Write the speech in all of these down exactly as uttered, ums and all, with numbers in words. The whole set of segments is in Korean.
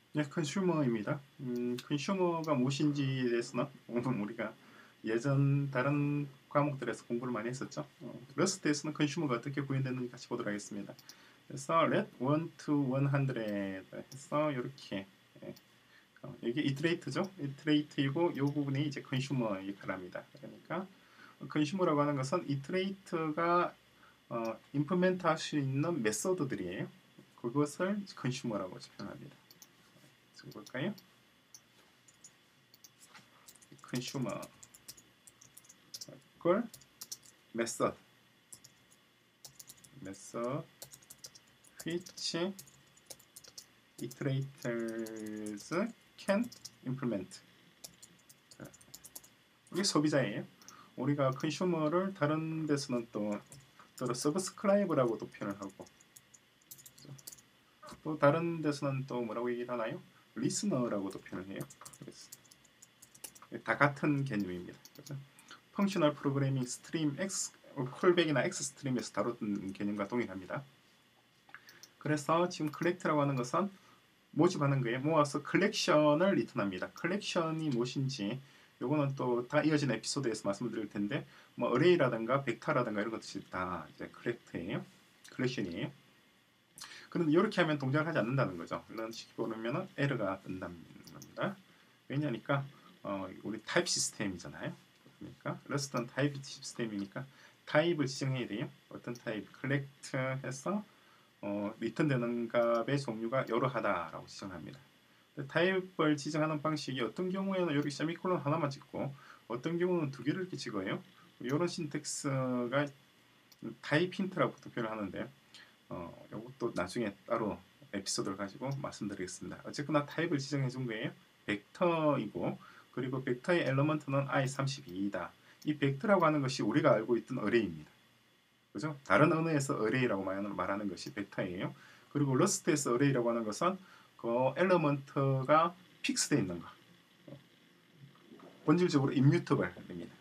네, 컨슈머입니다. 음, 컨슈머가 무엇인지에 대해서는 오늘 우리가 예전 다른 과목들에서 공부를 많이 했었죠. 어, 러스트에서는 컨슈머가 어떻게 구현되는지 같이 보도록 하겠습니다. 그래서 let one to one hundred 해서 이렇게 예, 어, 이게 이트레이트죠. 이트레이트이고 이 부분이 이제 컨슈머 역할을 합니다. 그러니까 컨슈머라고 하는 것은 이트레이트가 어, 임플멘트 할 수 있는 메소드들이에요. 그것을 컨슈머라고 표현합니다. 지금 볼까요? 컨슈머 걸 method method which iterators can implement. 이게 소비자예요. 우리가 컨슈머를 다른 데서는 또 또 서브스크라이브라고도 표현을 하고 또 다른 데서는 또 뭐라고 얘기를 하나요? 리스너라고도 표현을 해요. 그래서 다 같은 개념입니다. 그렇죠? 펑셔널 프로그래밍 스트림 X 콜백이나 X 스트림에서 다루던 개념과 동일합니다. 그래서 지금 collect라고 하는 것은 모집하는 거예요. 모아서 컬렉션을 리턴합니다. 컬렉션이 무엇인지 요거는 또 다 이어진 에피소드에서 말씀을 드릴 텐데 뭐 어레이라든가 벡터라든가 이런 것들이 다 이제 컬렉트예요. 컬렉션이에요. 그런데 이렇게 하면 동작을 하지 않는다는 거죠. 이런 식으로 보면 에러가 뜬다는 겁니다. 왜냐니까 어, 우리 타입 시스템이잖아요. 그러니까 러스트는 타입 시스템이니까 타입을 지정해야 돼요. 어떤 타입 컬렉트 해서 어, 리턴되는 값의 종류가 여러하다라고 지정합니다. 타입을 지정하는 방식이 어떤 경우에는 여기 세미콜론 하나만 찍고 어떤 경우는 두 개를 이렇게 찍어요. 이런 신텍스가 타입 힌트라고도 표현을 하는데 어, 이것도 나중에 따로 에피소드를 가지고 말씀드리겠습니다. 어쨌거나 타입을 지정해 준 거예요. 벡터이고 그리고 벡터의 엘리먼트는 아이 삼십이이다. 이 벡터라고 하는 것이 우리가 알고 있던 어레이입니다. 그죠? 다른 언어에서 어레이라고 말하는 것이 벡터예요. 그리고 러스트에서 어레이라고 하는 것은 그 엘리먼트가 픽스되어 있는 거. 본질적으로 임뮤터블입니다.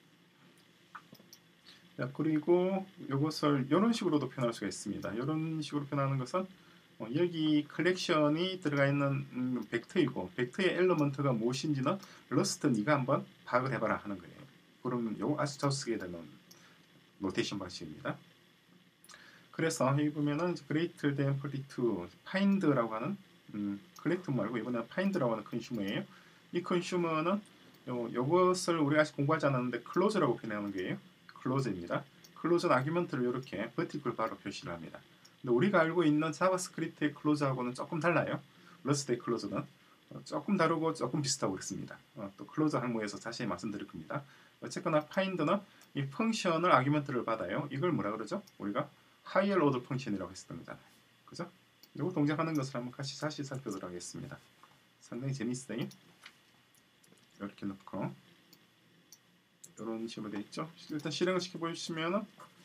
그리고 이것을 이런 식으로도 표현할 수가 있습니다. 이런 식으로 표현하는 것은 어, 여기 컬렉션이 들어가 있는 음, 벡터이고 벡터의 엘리먼트가 무엇인지는 러스트 네가 한번 파악을 해봐라 하는 거예요. 그러면 이거 아주 자주 쓰게 되는 노테이션 방식입니다. 그래서 여기 보면은 greater than forty-two find라고 하는 음, collect 말고 이번에는 find라고 하는 컨슈머예요. 이 컨슈머는 요, 요것을 우리가 아직 공부하지 않았는데 close라고 표현하는 거예요. close입니다. close 아규먼트를 이렇게 vertical 바로 표시를 합니다. 근데 우리가 알고 있는 자바스크립트의 close하고는 조금 달라요. 러스트의 close는 어, 조금 다르고 조금 비슷하고 그렇습니다. 어, 또 close 항목에서 자세히 말씀드릴 겁니다. 어쨌거나 find는 이 펑션을 아규먼트를 받아요. 이걸 뭐라 그러죠? 우리가 higher order 펑션이라고 했었던 거잖아요. 그죠? 이거 동작하는 것을 한번 같이 다시 살펴보도록 하겠습니다. 상당히 재밌어요. 이렇게 넣고 이런 식으로 되어 있죠. 일단 실행을 시켜보시면은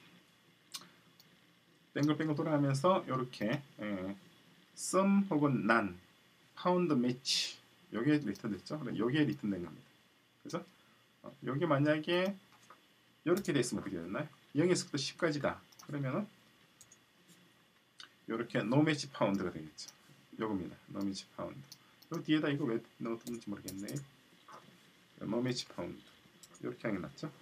뱅글뱅글 돌아가면서 이렇게 예, sum 혹은 none, found match 여기에 리턴됐죠. 여기에 리턴된 겁니다. 그죠? 어, 여기 만약에 이렇게 됐으면 어떻게 됐나요? 영에서부터 십까지다. 그러면은 이렇게 no match found가 되겠죠. 요겁니다. no match found. 요 뒤에다 이거 왜 넣었는지 모르겠네. no match found. 이렇게 하는 게 낫죠.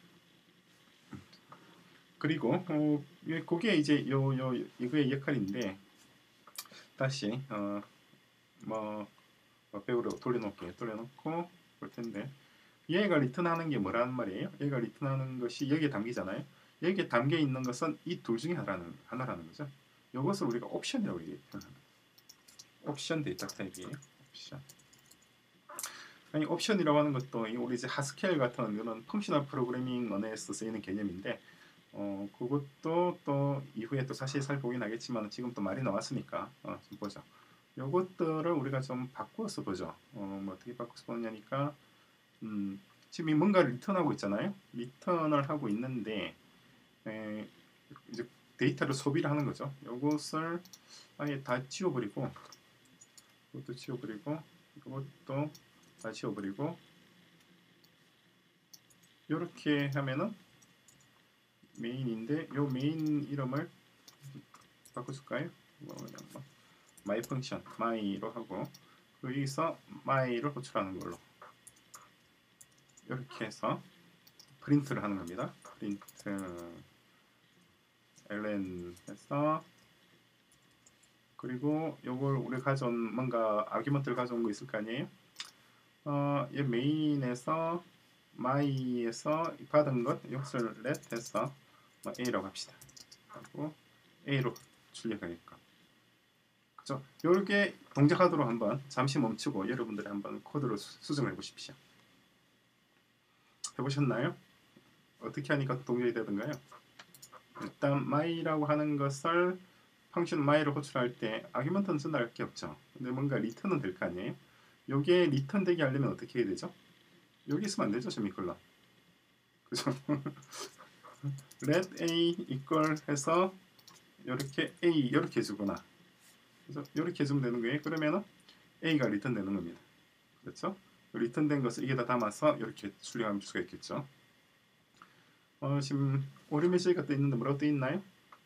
그리고 어, 그게 이제 요, 요 이거의 역할인데 다시 어, 뭐, 뭐 배우로 돌려놓을게요. 돌려놓고 볼 텐데 얘가 리턴하는 게 뭐라는 말이에요? 얘가 리턴하는 것이 여기에 담기잖아요. 여기에 담겨 있는 것은 이 둘 중에 하나라는, 하나라는 거죠. 이것을 우리가 옵션이라고 얘기합니다. 옵션 데이터 타입이에요. 옵션. 아니 옵션이라고 하는 것도 우리 이제 하스켈 같은 이런 펑셔널 프로그래밍 언어에서 쓰이는 개념인데 어 그것도 또 이후에 또 자세히 살펴보긴 하겠지만 지금 또 말이 나왔으니까 어, 좀 보죠. 요것들을 우리가 좀 바꿔서 보죠. 어, 뭐 어떻게 바꿔서 보냐니까 음, 지금 이 뭔가를 리턴하고 있잖아요. 리턴을 하고 있는데 에, 이제 데이터를 소비를 하는 거죠. 요것을 아예 다 지워버리고 이것도 지워버리고 이것도 다 지워버리고 이렇게 하면은 메인인데 요 메인 이름을 바꿔줄까요? 뭐 그냥 뭐 my function my로 하고 여기서 my를 호출하는 걸로 이렇게 해서 프린트를 하는 겁니다. 프린트 ln 해서 그리고 요걸 우리 가져온 뭔가 아규먼트를 가져온 거 있을 거 아니에요? 어, 이 메인에서 my에서 받은 것 이것을 let 해서 뭐 a라고 합시다. 그리고 a로 출력하니까 그죠? 요렇게 동작하도록 한번 잠시 멈추고 여러분들이 한번 코드로 수, 수정해 보십시오. 해보셨나요? 어떻게 하니까 동작이 되던가요? 일단 my라고 하는 것을 펑션 my를 호출할 때 아규먼트는 쓴다 할 게 없죠. 근데 뭔가 리턴은 될 거 아니에요? 요게 리턴 되게 하려면 어떻게 해야 되죠? 여기 있으면 안 되죠, 세미콜론. 그죠? let a equal 해서 이렇게 a 이렇게 해주거나 그래서 이렇게 해주면 되는 거예요. 그러면은 a가 리턴 되는 겁니다. 그렇죠? 리턴된 것을 이게 다 담아서 이렇게 출력하면 줄 수가 있겠죠. 어, 지금 오류 메시지가 떠 있는데 뭐라고 떠 있나요?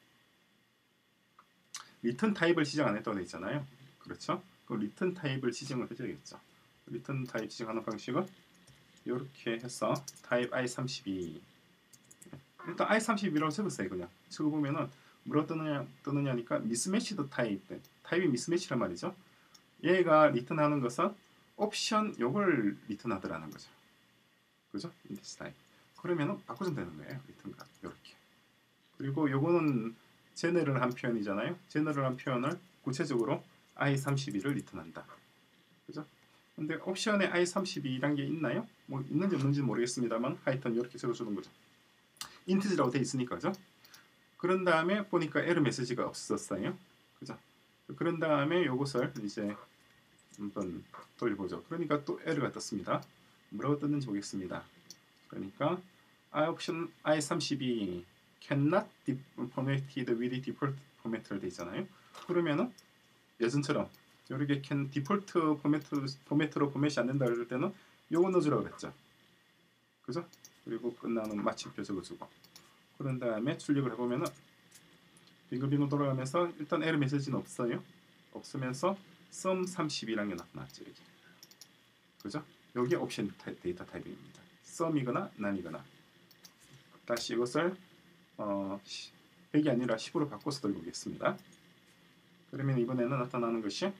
리턴 타입을 지정 안 했다고 되어 있잖아요. 그렇죠? 그 리턴 타입을 지정을 해줘야겠죠. 리턴 타입 지정하는 방식은 이렇게 해서 타입 아이 삼십이 일단 아이 삼십이라고 적었어요. 그냥 적어보면은 뭐라고 뜨느냐, 뜨느냐니까 미스매치드 타입 타입이 미스매치란 말이죠. 얘가 리턴하는 것은 옵션 요걸 리턴하더라는 거죠. 그죠? 인덱스 타입. 그러면은 바꿔주면 되는 거예요. 리턴과 이렇게. 그리고 요거는 제너럴한 표현이잖아요. 제너럴한 표현을 구체적으로 아이 삼십이를 리턴한다. 그죠? 근데 옵션에 아이 삼십이란 게 있나요? 뭐 있는지 없는지 모르겠습니다만 하여튼 이렇게 적어주는 거죠. 인티지라고 돼 있으니까 그죠? 그런 다음에 보니까 에러 메시지가 없었어요. 그죠? 그런 다음에 요것을 이제 한번 돌려보죠. 그러니까 또 에러가 떴습니다. 뭐라고 떴는지 보겠습니다. 그러니까 I option 아이 삼십이 cannot formatted with default format를 돼 있잖아요. 그러면은 예전처럼 이렇게 can default format, format로 포맷이 안 된다 그럴 때는 요거 넣어주라고 그랬죠. 그죠? 그리고 끝나는 마침표 적어주고 그런 다음에 출력을 해보면은 빙글빙글 돌아가면서 일단 에러 메시지는 없어요. 없으면서 sum 삼십이라는 게 나타났죠. 여기. 그죠? 여기 옵션 데이터 타입입니다. sum이거나 none이거나 다시 이것을 어, 백이 아니라 십으로 바꿔서 돌려보겠습니다. 그러면 이번에는 나타나는 것이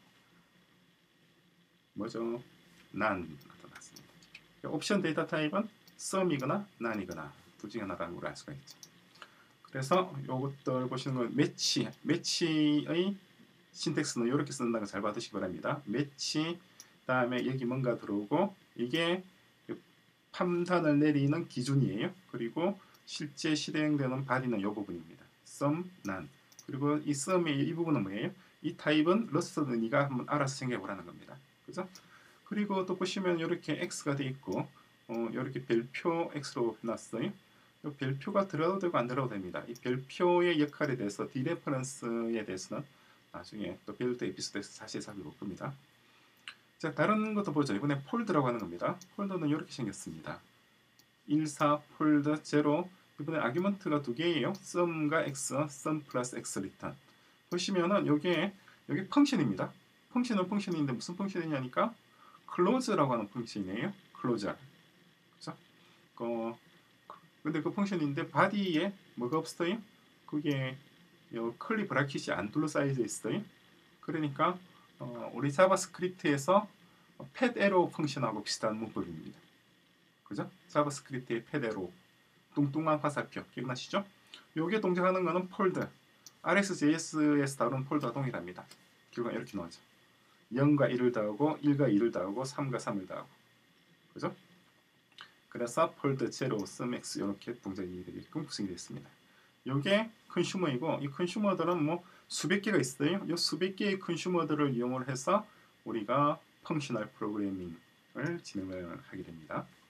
뭐죠? none 나타났습니다. 옵션 데이터 타입은 sum이거나 none이거나 둘 중에 하나라는 걸 알 수가 있죠. 그래서 이것들 보시는 건 매치, 매치의 신텍스는 이렇게 쓴다는 거 잘 받으시기 바랍니다. 매치 다음에 여기 뭔가 들어오고 이게 판단을 내리는 기준이에요. 그리고 실제 실행되는 바디는 이 부분입니다. sum, none. 그리고 이 sum의 이 부분은 뭐예요? 이 타입은 러스트는 네가 한번 알아서 생각해보라는 겁니다. 그죠? 그리고 또 보시면 이렇게 x가 돼 있고 어, 이렇게 별표 x로 해놨어요. 이 별표가 들어도 되고 안 들어도 됩니다. 이 별표의 역할에 대해서 디레퍼런스에 대해서는 나중에 또 빌드 에피소드에서 자세히 살펴볼 겁니다. 자, 다른 것도 보죠. 이번에 폴드라고 하는 겁니다. 폴더는 이렇게 생겼습니다. 일사 폴더 제로 이번에 아규먼트가 두 개예요. sum과 x, sum 플러스 x 리턴. 보시면은 요게 여기 펑션입니다. 펑션은 펑션인데 무슨 펑션이냐니까 close라고 하는 펑션이에요. close. 그죠? 어, 근데 그 펑션인데 바디에 뭐가 없어요? 그게 요 curly 브라켓이 안 둘러싸여져 있어요. 그러니까 어, 우리 자바스크립트에서 pad arrow 펑션하고 비슷한 문법입니다. 그죠? 자바스크립트의 pad arrow 뚱뚱한 화살표 기억나시죠? 요게 동작하는 거는 폴드 알엑스제이에스에서 다룬 폴드와 동일합니다. 결과 이렇게 나오죠. 영과 일을 더하고 일과 이를 더하고 삼과 삼을 더하고 그죠? 그래서 폴드 제로, sum x 이렇게 동작이 되게끔 구성이 됐습니다. 요게 컨슈머이고 이 컨슈머들은 뭐 수백 개가 있어요. 이 수백 개의 컨슈머들을 이용을 해서 우리가 펑셔널 프로그래밍을 진행을 하게 됩니다.